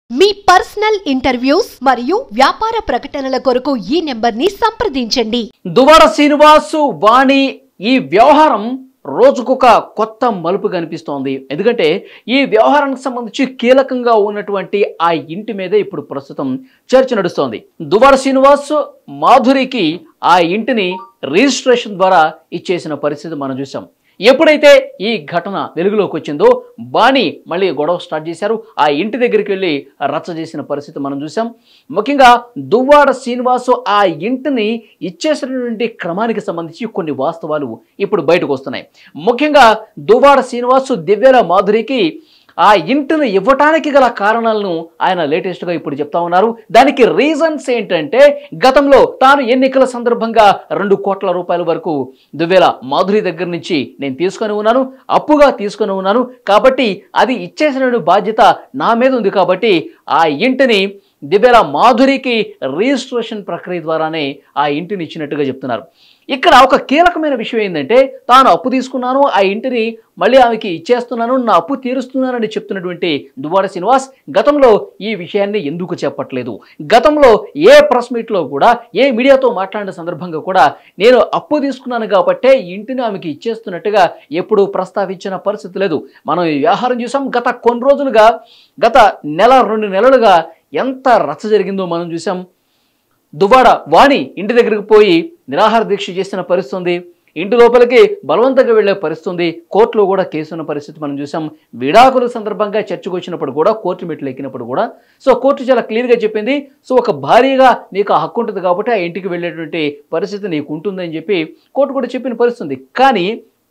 మీ personal interviews మరియు వ్యాపార ప్రకటనల కొరకు ఈ నెంబర్ని సంప్రదించండి. దువ్వాడ శ్రీనివాసు వాణి ఈ వ్యవహారం రోజుకొక కొత్త మలుపు కనిపిస్తోంది. ఎందుకంటే ఈ వ్యవహారానికి సంబంధించి కీలకంగా ఉన్నటువంటి ఆ ఇంటి మీద ఇప్పుడు ప్రస్తుతం చర్చ నడుస్తోంది. దువ్వాడ శ్రీనివాసు మాధురికి ఆ ఇంటిని రిజిస్ట్రేషన్ ద్వారా ఇచ్చేసిన పరిస్థితి మనం చూసాం. ఎప్పుడైతే ఈ ఘటన వెలుగులోకి వచ్చిందో బాణి మళ్ళీ గొడవ స్టార్ట్ చేశారు. ఆ ఇంటి దగ్గరికి వెళ్ళి రచ్చ చేసిన పరిస్థితి మనం చూసాం. ముఖ్యంగా దువ్వాడ శ్రీనివాసు ఆ ఇంటిని ఇచ్చేసినటువంటి క్రమానికి సంబంధించి కొన్ని వాస్తవాలు ఇప్పుడు బయటకు వస్తున్నాయి. ముఖ్యంగా దువ్వాడ శ్రీనివాసు దివ్యల మాధురికి ఆ ఇంటిని ఇవ్వటానికి గల కారణాలను ఆయన లేటెస్ట్గా ఇప్పుడు చెప్తా ఉన్నారు. దానికి రీజన్స్ ఏంటంటే గతంలో తాను ఎన్నికల సందర్భంగా 2 కోట్ల రూపాయల వరకు దివ్యల మాధురి దగ్గర నుంచి నేను తీసుకొని ఉన్నాను, అప్పుగా తీసుకొని ఉన్నాను, కాబట్టి అది ఇచ్చేసిన బాధ్యత నా మీద ఉంది, కాబట్టి ఆ ఇంటిని దివ్యల మాధురికి రిజిస్ట్రేషన్ ప్రక్రియ ద్వారానే ఆ ఇంటిని ఇచ్చినట్టుగా చెప్తున్నారు. ఇక్కడ ఒక కీలకమైన విషయం ఏంటంటే తాను అప్పు తీసుకున్నాను, ఆ ఇంటిని మళ్ళీ ఆమెకి ఇచ్చేస్తున్నాను, నా అప్పు తీరుస్తున్నానని చెప్తున్నటువంటి దువ్వాడ శ్రీనివాస్ గతంలో ఈ విషయాన్ని ఎందుకు చెప్పట్లేదు? గతంలో ఏ ప్రెస్ మీట్లో కూడా ఏ మీడియాతో మాట్లాడిన సందర్భంగా కూడా నేను అప్పు తీసుకున్నాను కాబట్టే ఇంటిని ఆమెకి ఇచ్చేస్తున్నట్టుగా ఎప్పుడూ ప్రస్తావించిన పరిస్థితి లేదు. మనం ఈ వ్యవహారం చూసాం. గత కొన్ని రోజులుగా, గత నెల 2 నెలలుగా ఎంత రచ్చ జరిగిందో మనం చూసాం. దువ్వాడ వాణి ఇంటి దగ్గరికి పోయి నిరాహార దీక్ష చేసిన పరిస్థితి, ఇంటి లోపలికి బలవంతంగా వెళ్లే పరిస్థితి, కోర్టులో కూడా కేసు ఉన్న పరిస్థితి మనం చూసాం. విడాకుల సందర్భంగా చర్చకు వచ్చినప్పుడు కూడా, కోర్టు మెట్లు ఎక్కినప్పుడు కూడా కోర్టు చాలా క్లియర్గా చెప్పింది, ఒక భార్యగా నీకు ఆ హక్కు ఉంటుంది కాబట్టి ఆ ఇంటికి వెళ్ళేటువంటి పరిస్థితి నీకు ఉంటుందని చెప్పి కోర్టు కూడా చెప్పిన పరిస్థితి. కానీ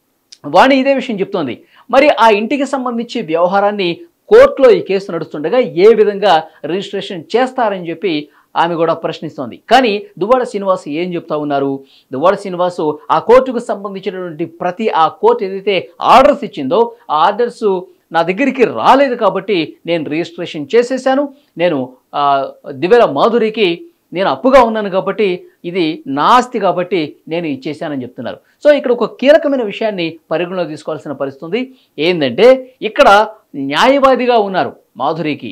వాణి ఇదే విషయం చెప్తోంది. మరి ఆ ఇంటికి సంబంధించి వ్యవహారాన్ని కోర్టులో ఈ కేసు నడుస్తుండగా ఏ విధంగా రిజిస్ట్రేషన్ చేస్తారని చెప్పి ఆమె కూడా ప్రశ్నిస్తోంది. కానీ దువ్వాడ శ్రీనివాస్ ఏం చెప్తా ఉన్నారు? దువ్వాడ శ్రీనివాసు ఆ కోర్టుకు సంబంధించినటువంటి ఆ కోర్టు ఏదైతే ఆర్డర్స్ ఇచ్చిందో ఆ ఆర్డర్స్ నా దగ్గరికి రాలేదు కాబట్టి నేను రిజిస్ట్రేషన్ చేసేసాను, నేను దివ్యల మాధురికి నేను అప్పుగా ఉన్నాను కాబట్టి ఇది నా ఆస్తి కాబట్టి నేను ఇచ్చేసానని చెప్తున్నారు. ఇక్కడ ఒక కీలకమైన విషయాన్ని పరిగణలో తీసుకోవాల్సిన పరిస్థితి ఏంటంటే ఇక్కడ న్యాయవాదిగా ఉన్నారు మాధురికి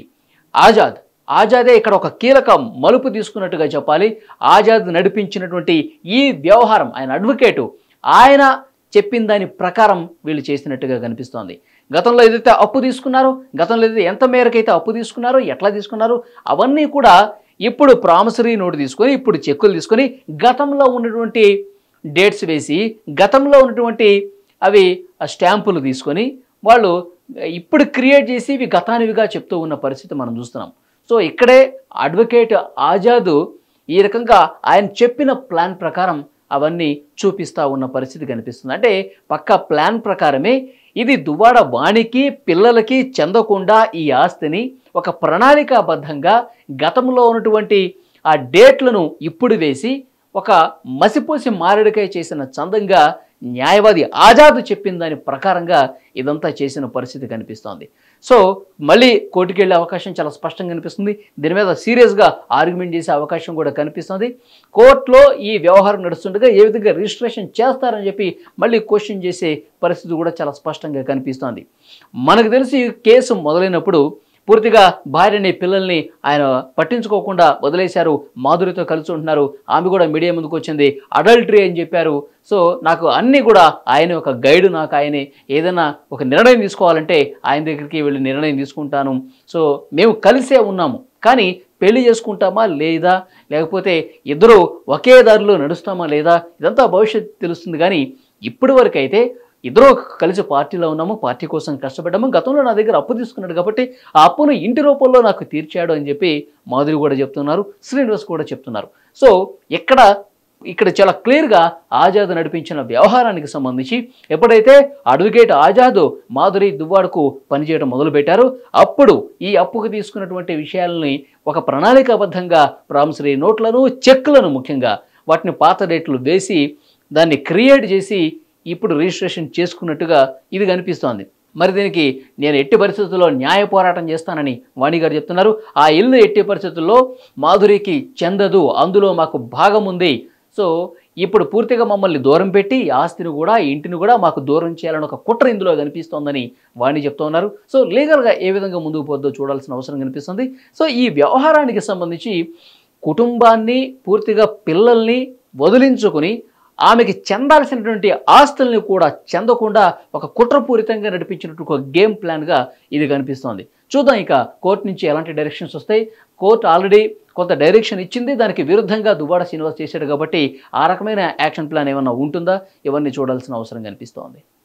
ఆజాదే ఇక్కడ ఒక కీలక మలుపు తీసుకున్నట్టుగా చెప్పాలి. ఆజాద్ నడిపించినటువంటి ఈ వ్యవహారం, ఆయన అడ్వకేటు, ఆయన చెప్పిన దాని ప్రకారం వీళ్ళు చేసినట్టుగా కనిపిస్తోంది. గతంలో ఏదైతే అప్పు తీసుకున్నారో, గతంలో ఏదైతే ఎంత మేరకైతే అప్పు తీసుకున్నారో, ఎట్లా తీసుకున్నారో అవన్నీ కూడా ఇప్పుడు ప్రామిసరీ నోటు తీసుకొని, ఇప్పుడు చెక్కులు తీసుకొని, గతంలో ఉన్నటువంటి డేట్స్ వేసి, గతంలో ఉన్నటువంటి అవి స్టాంపులు తీసుకొని వాళ్ళు ఇప్పుడు క్రియేట్ చేసి ఇవి గతానివిగా చెప్తూ ఉన్న పరిస్థితి మనం చూస్తున్నాం. ఇక్కడే అడ్వకేట్ ఆజాద్ ఈ రకంగా ఆయన చెప్పిన ప్లాన్ ప్రకారం అవన్నీ చూపిస్తూ ఉన్న పరిస్థితి కనిపిస్తుంది. అంటే పక్క ప్లాన్ ప్రకారమే ఇది దువ్వాడ వాణికి పిల్లలకి చెందకుండా ఈ ఆస్తిని ఒక ప్రణాళికాబద్ధంగా గతంలో ఉన్నటువంటి ఆ డేట్లను ఇప్పుడు వేసి ఒక మసిపోసి మారేడుకాయ చేసిన చందంగా న్యాయవాది ఆజాద్ చెప్పిన దాని ప్రకారంగా ఇదంతా చేసిన పరిస్థితి కనిపిస్తోంది. మళ్ళీ కోర్టుకు వెళ్ళే అవకాశం చాలా స్పష్టంగా కనిపిస్తుంది. దీని మీద సీరియస్గా ఆర్గ్యుమెంట్ చేసే అవకాశం కూడా కనిపిస్తుంది. కోర్టులో ఈ వ్యవహారం నడుస్తుండగా ఏ విధంగా రిజిస్ట్రేషన్ చేస్తారని చెప్పి మళ్ళీ క్వశ్చన్ చేసే పరిస్థితి కూడా చాలా స్పష్టంగా కనిపిస్తోంది. మనకు తెలిసి కేసు మొదలైనప్పుడు పూర్తిగా భార్యని పిల్లల్ని ఆయన పట్టించుకోకుండా వదిలేశారు, మాధురితో కలిసి ఉంటున్నారు. ఆమె కూడా మీడియా ముందుకు వచ్చింది, అడల్టరీ అని చెప్పారు. నాకు అన్నీ కూడా ఆయన ఒక గైడ్, నాకు ఆయనే ఏదైనా ఒక నిర్ణయం తీసుకోవాలంటే ఆయన దగ్గరికి వెళ్ళి నిర్ణయం తీసుకుంటాను. మేము కలిసే ఉన్నాము, కానీ పెళ్లి చేసుకుంటామా లేదా, లేకపోతే ఇద్దరు ఒకే దారిలో నడుస్తామా లేదా, ఇదంతా భవిష్యత్తు తెలుస్తుంది. కానీ ఇప్పటి వరకు అయితే ఇద్దరు కలిసి పార్టీలో ఉన్నాము, పార్టీ కోసం కష్టపడ్డాము, గతంలో నా దగ్గర అప్పు తీసుకున్నాడు కాబట్టి ఆ అప్పును ఇంటి రూపంలో నాకు తీర్చాడు అని చెప్పి మాధురి కూడా చెప్తున్నారు, శ్రీనివాస్ కూడా చెప్తున్నారు. ఇక్కడ చాలా క్లియర్గా ఆజాద్ నడిపించిన వ్యవహారానికి సంబంధించి ఎప్పుడైతే అడ్వకేట్ ఆజాద్ మాధురి దువ్వాడకు పనిచేయడం మొదలుపెట్టారో అప్పుడు ఈ అప్పుకు తీసుకున్నటువంటి విషయాలని ఒక ప్రణాళికాబద్ధంగా ప్రామిసరీ నోట్లను, చెక్కులను, ముఖ్యంగా వాటిని పాత డేట్లు వేసి దాన్ని క్రియేట్ చేసి ఇప్పుడు రిజిస్ట్రేషన్ చేసుకున్నట్టుగా ఇది కనిపిస్తోంది. మరి దీనికి నేను ఎట్టి పరిస్థితుల్లో న్యాయ పోరాటం చేస్తానని వాణి గారు చెప్తున్నారు. ఆ ఇల్లు ఎట్టి పరిస్థితుల్లో మాధురికి చెందదు, అందులో మాకు భాగం ఉంది. ఇప్పుడు పూర్తిగా మమ్మల్ని దూరం పెట్టి ఈ ఆస్తిని కూడా ఈ ఇంటిని కూడా మాకు దూరం చేయాలని ఒక కుట్ర ఇందులో కనిపిస్తోందని వాణి చెప్తూ ఉన్నారు. సో లీగల్గా ఏ విధంగా ముందుకు పోద్దో చూడాల్సిన అవసరం కనిపిస్తుంది. సో ఈ వ్యవహారానికి సంబంధించి కుటుంబాన్ని పూర్తిగా పిల్లల్ని వదిలించుకుని ఆమెకి చెందాల్సినటువంటి ఆస్తుల్ని కూడా చెందకుండా ఒక కుట్రపూరితంగా నడిపించినట్టు ఒక గేమ్ ప్లాన్గా ఇది కనిపిస్తోంది. చూద్దాం ఇక కోర్టు నుంచి ఎలాంటి డైరెక్షన్స్ వస్తాయి. కోర్టు ఆల్రెడీ కొంత డైరెక్షన్ ఇచ్చింది, దానికి విరుద్ధంగా దువ్వాడ శ్రీనివాస్ చేశాడు కాబట్టి ఆ రకమైన యాక్షన్ ప్లాన్ ఏమన్నా ఉంటుందా, ఇవన్నీ చూడాల్సిన అవసరం కనిపిస్తోంది.